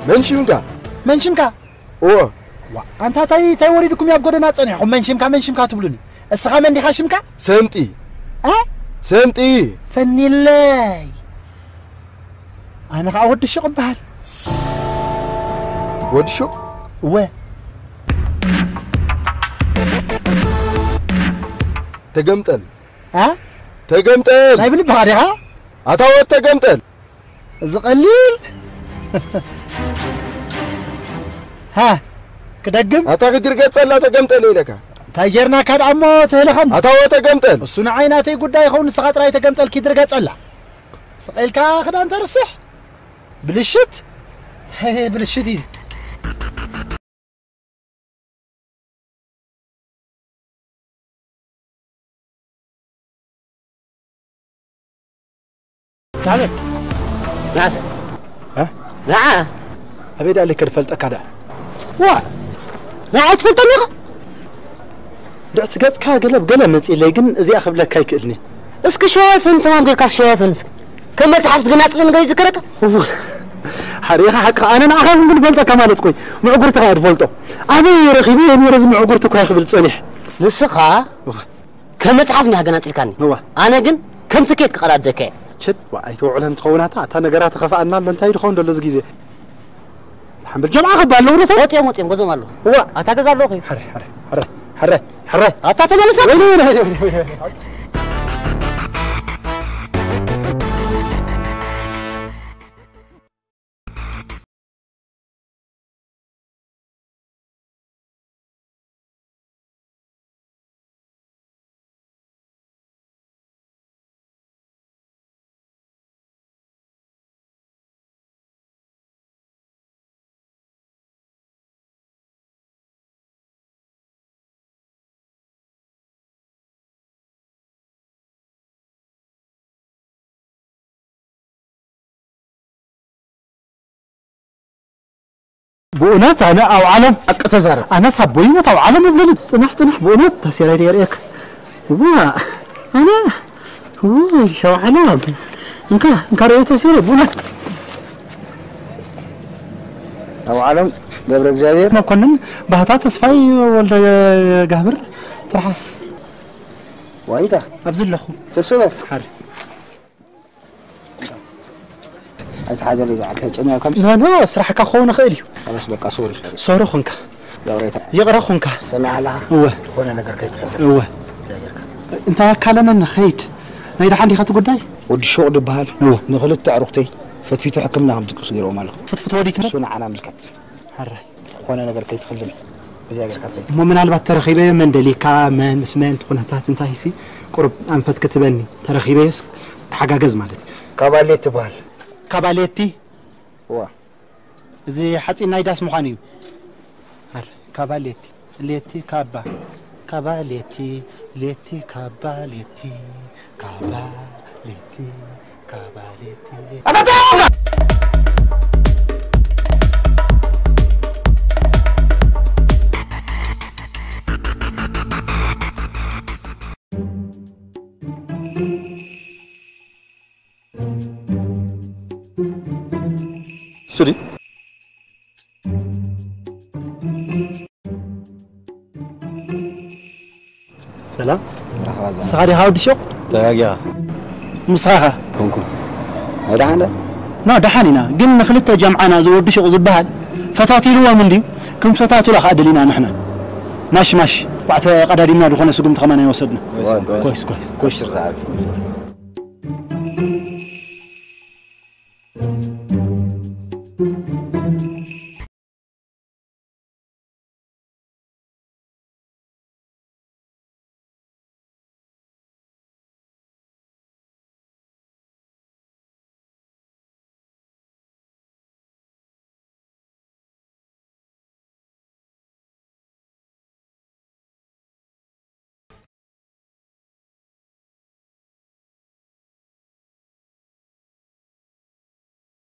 منشمكا أوه أنت تاي وريدكم يا بقولنا تصنع منشمكا تبلوني السخام عندي خاشمكا سمتي سمتي فني الله أنا أود الشغل بهال ود شو تجمتل تجمتل لا يبلي بهاري ها أتوت تجمتل زقليل ها كدقم أتاخد رجعت سلا تجمتل لك تاجرنا كاد عمو تهلخن أتوت تجمتل السنة عيناتي قد يخون السقاط راي تجمتل كي درجات سلا سقيلك أخذ أنت رصح بلشت بلشتي تعال ناس ها لا أبيد قال لك رفلتك هذا لا تفلتني دعت قاس كا قلب متي لكن زي أخذ لك هيك إلني اسك شوفن تمام غير كاس شوفن كم متحف قناط لين غير ذكرك حريقة حق أنا نعرف من فلتك كمان تقول معقولتك غير فلتو أبي رخيبي أنا لازم معقولتك يا خبل تصنيح نسخة كم متحفني قناط لكاني هو أنا جن كم تكيت قرادك شد وعيت وعلن تخوناتها تا نجارات خفأنا لن تايد خون دلز جيزة الحمد الجمعة خبال له نفط موتي مقزم الله هو أتاجز الله خير حرة أتاتم على سب وين بونات أنا أو علم أكتزر أنا صبوي ما تو علم بلد تنح بونات تسير لي رأيك وا أنا هو شو علم إنك رأيت تسير بونات أو علم دبر إكزابير ما كنا بهتات صفاي ولا جابر ترحس وإيده أبزل له تسوى حر حاجة اللي زعلت هيك كم لا صراحة كأخونا خيلي خلاص بقى سوري صار خنك دوريتها يقرأ خنك سمع لها هو هنا نقر كيت خلف هو أنت كلام خيت نيدا عندي خط قداي ودي شغل بهال هو نغلط تعرفتي فتفيت حكمنا هم تقص غيره ماله فتفت ودي ترى سونا عنا ملكت حر هنا نقر كيت خلف زي كذا مو من البات ترخيبه من دليكا من اسمنت قناتات انت هيسي قرب انفت كتبني ترخيبه تحقاقز مالتي كاباليت بهال كاباليتي هو زي حتى نايداس مخانيو هر كاباليتي ليتي كابا كاباليتي ليتي كاباليتي كاباليتي كاباليتي سوري سلام سخاري هاود شو تاجا مسخها كونكم هذا عنده نا دحانينا قلنا خلته جمعنا زود شو زبال فتاتي له من دي كم فتاتي له خادلينا نحن ماشي بعد قدادينا دخلنا سقم تخمنا يوصلنا كويس رزاق